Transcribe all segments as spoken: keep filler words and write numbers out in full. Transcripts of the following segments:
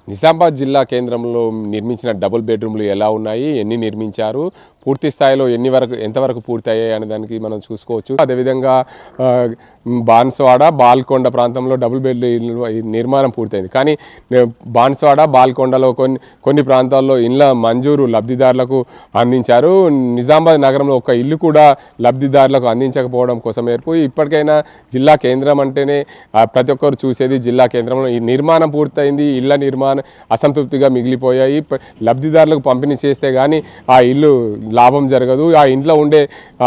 నిజామాబాద్ జిల్లా కేంద్రంలో నిర్మించిన డబుల్ బెడ్రూమ్లు ఎలా ఉన్నాయి, ఎన్ని నిర్మించారు, పూర్తి స్థాయిలో ఎన్ని వరకు ఎంతవరకు పూర్తయ్యాయి అనే దానికి మనం చూసుకోవచ్చు. అదేవిధంగా బాన్స్వాడ బాల్కొండ ప్రాంతంలో డబుల్ బెడ్ నిర్మాణం పూర్తయింది. కానీ బాన్స్వాడ బాల్కొండలో కొన్ని కొన్ని ప్రాంతాల్లో ఇళ్ల మంజూరు లబ్ధిదారులకు అందించారు. నిజామాబాద్ నగరంలో ఒక ఇల్లు కూడా లబ్ధిదారులకు అందించకపోవడం కోసం ఏర్పు ఇప్పటికైనా జిల్లా కేంద్రం అంటేనే ప్రతి ఒక్కరు చూసేది జిల్లా కేంద్రంలో ఈ నిర్మాణం పూర్తయింది. ఇళ్ల నిర్మాణం అసంతృప్తిగా మిగిలిపోయాయి. లబ్ధిదారులకు పంపిణీ చేస్తే కానీ ఆ ఇల్లు లాభం జరగదు. ఆ ఇంట్లో ఉండే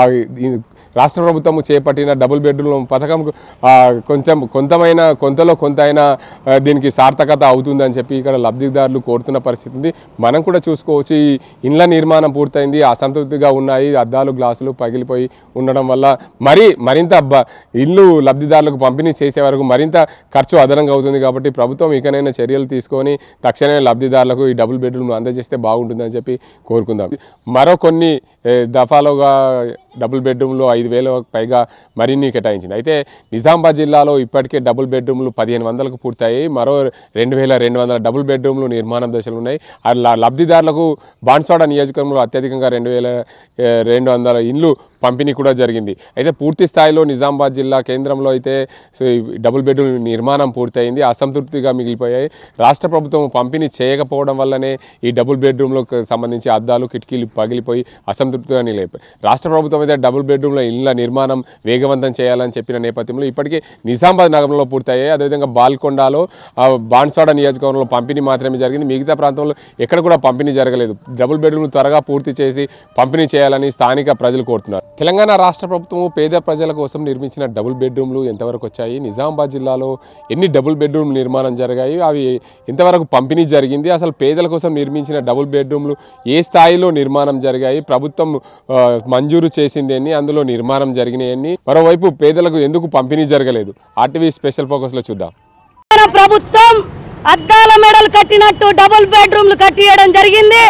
రాష్ట్ర ప్రభుత్వం చేపట్టిన డబుల్ బెడ్రూమ్ పథకం కొంచెం కొంతమైన కొంతలో కొంత అయినా దీనికి సార్థకత అవుతుందని చెప్పి ఇక్కడ లబ్ధిదారులు కోరుతున్న పరిస్థితి ఉంది. మనం కూడా చూసుకోవచ్చు. ఈ ఇండ్ల నిర్మాణం పూర్తయింది, అసంతృప్తిగా ఉన్నాయి. అద్దాలు గ్లాసులు పగిలిపోయి ఉండడం వల్ల మరి మరింత ఇల్లు లబ్ధిదారులకు పంపిణీ చేసే వరకు మరింత ఖర్చు అదనంగా అవుతుంది. కాబట్టి ప్రభుత్వం ఇకనైనా చర్యలు తీసుకొని తక్షణమే లబ్ధిదారులకు ఈ డబుల్ బెడ్రూమ్ అందజేస్తే బాగుంటుందని చెప్పి కోరుకుందాం. మరో కొన్ని దఫాలుగా డబుల్ బెడ్రూమ్లో ఐదు వేల పైగా మరిన్ని కేటాయించింది. అయితే నిజామాబాద్ జిల్లాలో ఇప్పటికే డబుల్ బెడ్రూమ్లు పదిహేను వందలకు పూర్తయ్యాయి. మరో రెండు వేల రెండు వందల డబుల్ బెడ్రూమ్లు నిర్మాణం దశలు ఉన్నాయి. లబ్ధిదారులకు బాన్స్వాడ నియోజకవర్గంలో అత్యధికంగా రెండు వేల రెండు వందల ఇండ్లు పంపిణీ కూడా జరిగింది. అయితే పూర్తి స్థాయిలో నిజామాబాద్ జిల్లా కేంద్రంలో అయితే డబుల్ బెడ్రూమ్ నిర్మాణం పూర్తయింది, అసంతృప్తిగా మిగిలిపోయాయి. రాష్ట్ర ప్రభుత్వం పంపిణీ చేయకపోవడం వల్లనే ఈ డబుల్ బెడ్రూమ్లకు సంబంధించి అద్దాలు కిటికీలు పగిలిపోయి అసంతృప్తిగా నిలిపోయి రాష్ట్ర ప్రభుత్వం అయితే డబుల్ బెడ్రూమ్ల ఇళ్ల నిర్మాణం వేగవంతం చేయాలని చెప్పిన నేపథ్యంలో ఇప్పటికే నిజామాబాద్ నగరంలో పూర్తయ్యాయి. అదేవిధంగా బాల్కొండలో బాన్స్వాడ నియోజకవర్గంలో పంపిణీ మాత్రమే జరిగింది. మిగతా ప్రాంతంలో ఎక్కడ కూడా పంపిణీ జరగలేదు. డబుల్ బెడ్రూమ్ త్వరగా పూర్తి చేసి పంపిణీ చేయాలని స్థానిక ప్రజలు కోరుతున్నారు. తెలంగాణ రాష్ట్ర ప్రభుత్వం పేద ప్రజల కోసం నిర్మించిన డబుల్ బెడ్రూమ్లు ఎంతవరకు వచ్చాయి, నిజామాబాద్ జిల్లాలో ఎన్ని డబుల్ బెడ్రూమ్ నిర్మాణం జరిగాయి, అవి ఎంతవరకు పంపిణీ జరిగింది, అసలు పేదల కోసం నిర్మించిన డబుల్ బెడ్రూమ్లు ఏ స్థాయిలో నిర్మాణం జరిగాయి, ప్రభుత్వం మంజూరు చేసిందేని, అందులో నిర్మాణం జరిగినాయని, మరోవైపు పేదలకు ఎందుకు పంపిణీ జరగలేదు, ఆర్టీవీ స్పెషల్ ఫోకస్ లో చూద్దాం. ప్రభుత్వం అద్దాల మెడలు కట్టినట్టు డబుల్ బెడ్రూమ్లు కట్టియడం జరిగింది.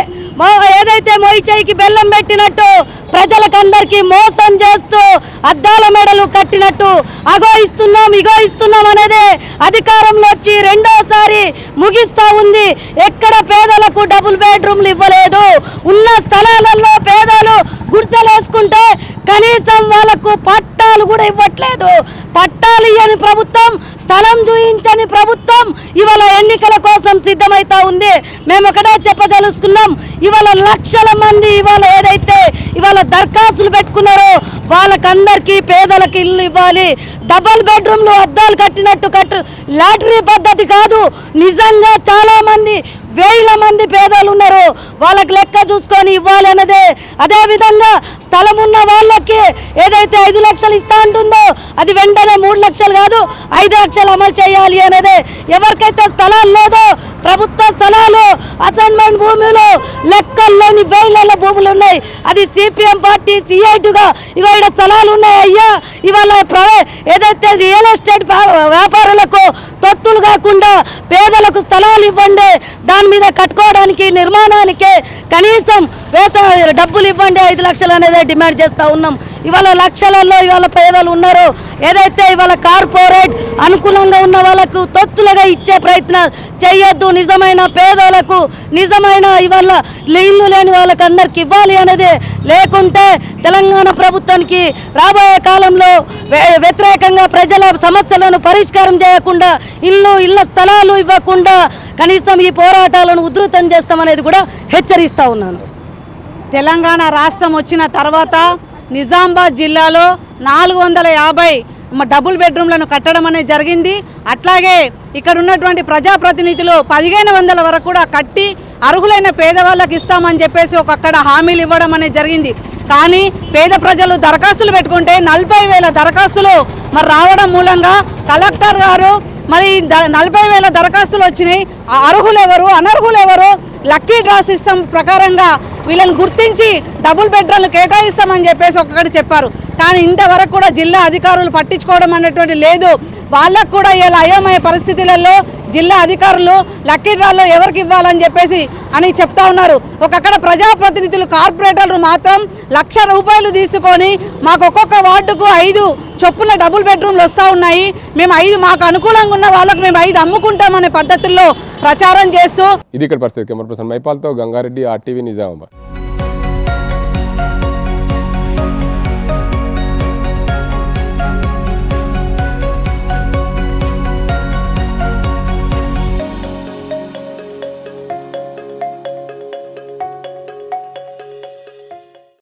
ఏదైతే మొయిచేయికి బెల్లం పెట్టినట్టు ప్రజలకందరికీ మోసం చేస్తూ అద్దాల మెడలు కట్టినట్టు అగో ఇస్తున్నాం ఇగో ఇస్తున్నాం అనేది అధికారంలో వచ్చి రెండోసారి ముగిస్తా ఉంది. ఎక్కడ పేదలకు డబుల్ బెడ్రూమ్లు ఇవ్వలేదు. ఉన్న స్థలాలలో పేదలు గుడిసెలేసుకుంటే కనీసం వాళ్ళకు పట్టాలు కూడా ఇవ్వట్లేదు. పట్టాలు ఇవ్వని ప్రభుత్వం, స్థలం చూయించని ప్రభుత్వం ఇవాళ ఎన్నికల కోసం సిద్ధమైతా ఉంది. మేము ఒకటే చెప్పదలుచుకున్నాం, ఇవాళ లక్షల మంది ఇవాళ ఏదైతే ఇవాళ దరఖాస్తులు పెట్టుకున్నారో వాళ్ళకందరికీ పేదలకు ఇల్లు ఇవ్వాలి. డబుల్ బెడ్రూమ్లు అద్దాలు కట్టినట్టు కట్టు లాటరీ పద్ధతి కాదు. నిజంగా చాలా మంది వేల మంది పేదలు ఉన్నారు, వాళ్ళకి లెక్క చూసుకొని ఇవ్వాలి అన్నదే. అదేవిధంగా స్థలం ఉన్న వాళ్ళకి ఏదైతే ఐదు లక్షలు ఇస్తా ఉంటుందో అది వెంటనే మూడు లక్షలు కాదు ఐదు లక్షలు అమలు చేయాలి అనేది. ఎవరికైతే స్థలాలు లేదో ప్రభుత్వ స్థలాలు అసైన్మెంట్ భూములు లెక్కల్లోని వేల భూములు ఉన్నాయి. అది సిపిఎం పార్టీ సిఐటుగా ఇగో ఇక్కడ స్థలాలు ఉన్నాయి అయ్యా. ఇవాళ ఏదైతే రియల్ ఎస్టేట్ వ్యాపారులకు తొత్తులు కాకుండా పేదలకు స్థలాలు ఇవ్వండి, దాని మీద కట్టుకోవడానికి నిర్మాణానికి కనీసం వేత డబ్బులు ఇవ్వండి ఐదు లక్షలు అనేది డిమాండ్ చేస్తూ ఉన్నాం. ఇవాళ లక్షలలో ఇవాళ పేదలు ఉన్నారు. ఏదైతే ఇవాళ కార్పొరేట్ అనుకూలంగా ఉన్న వాళ్ళకు తొత్తులుగా ఇచ్చే ప్రయత్నం చేయొద్దు. నిజమైన పేదలకు, నిజమైన ఇవాళ ఇల్లు లేని వాళ్ళకి అందరికి ఇవ్వాలి అనేది. లేకుంటే తెలంగాణ ప్రభుత్వానికి రాబోయే కాలంలో వ్యతిరేకంగా ప్రజల సమస్యలను పరిష్కారం చేయకుండా ఇల్లు ఇళ్ల స్థలాలు ఇవ్వకుండా కనీసం ఈ పోరాటాలను ఉధృతం చేస్తామనేది కూడా హెచ్చరిస్తా ఉన్నాను. తెలంగాణ రాష్ట్రం వచ్చిన తర్వాత నిజామాబాద్ జిల్లాలో నాలుగు వందల యాభై డబుల్ బెడ్రూమ్లను కట్టడం అనేది జరిగింది. అట్లాగే ఇక్కడ ఉన్నటువంటి ప్రజాప్రతినిధులు పదిహేను వందల వరకు కూడా కట్టి అర్హులైన పేదవాళ్ళకి ఇస్తామని చెప్పేసి ఒక అక్కడ హామీలు ఇవ్వడం అనేది జరిగింది. కానీ పేద ప్రజలు దరఖాస్తులు పెట్టుకుంటే నలభై వేల దరఖాస్తులు మరి రావడం మూలంగా కలెక్టర్ గారు మరి నలభై వేల దరఖాస్తులు వచ్చినాయి, అర్హులు ఎవరు అనర్హులు ఎవరు లక్కీ డ్రా సిస్టమ్ ప్రకారంగా వీళ్ళని గుర్తించి డబుల్ బెడ్రూమ్లు కేటాయిస్తామని చెప్పేసి ఒక్కటి చెప్పారు. కానీ ఇంతవరకు కూడా జిల్లా అధికారులు పట్టించుకోవడం అనేటువంటి లేదు. వాళ్ళకు కూడా ఇలా అయోమయ పరిస్థితులలో జిల్లా అధికారులు లక్కీ డ్రాలో ఎవరికి ఇవ్వాలని చెప్పేసి అని చెప్తా ఉన్నారు. ఒకక్కడ ప్రజాప్రతినిధులు కార్పొరేటర్లు మాత్రం లక్ష రూపాయలు తీసుకొని మాకు ఒక్కొక్క వార్డుకు ఐదు చొప్పున డబుల్ బెడ్రూమ్లు వస్తూ ఉన్నాయి, మేము ఐదు మాకు అనుకూలంగా ఉన్న వాళ్ళకు మేము ఐదు అమ్ముకుంటామనే పద్ధతుల్లో ప్రచారం చేస్తూ ఇది ఇక్కడ పరిస్థితి. కెమెరా పర్సన్ మైపాల్తో గంగారెడ్డి, ఆర్టీవీ, నిజామాబాద్.